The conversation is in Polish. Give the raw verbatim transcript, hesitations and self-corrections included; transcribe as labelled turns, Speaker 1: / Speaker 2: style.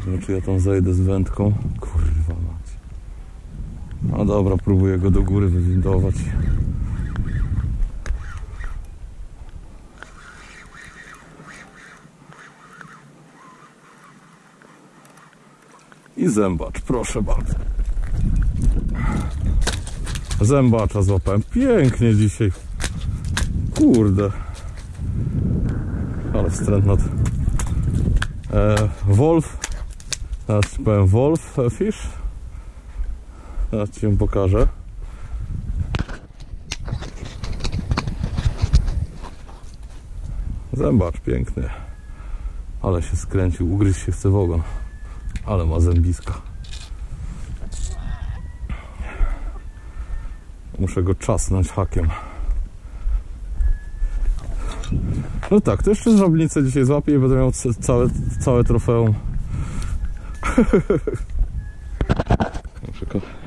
Speaker 1: No, czy ja tam zejdę z wędką? Kurwa mać. No dobra, próbuję go do góry wywindować. I zębacz, proszę bardzo. Zębacza złapałem. Pięknie dzisiaj. Kurde. Ale wstrętna. E, Wolf. Teraz ci powiem Wolf Fish. Teraz ci ją pokażę. Zębacz piękny. Ale się skręcił. Ugryźć się chce w ogon. Ale ma zębiska. Muszę go czasnąć hakiem. No tak, to jeszcze żabnicę dzisiaj złapię i będę miał całe, całe trofeum. Muszę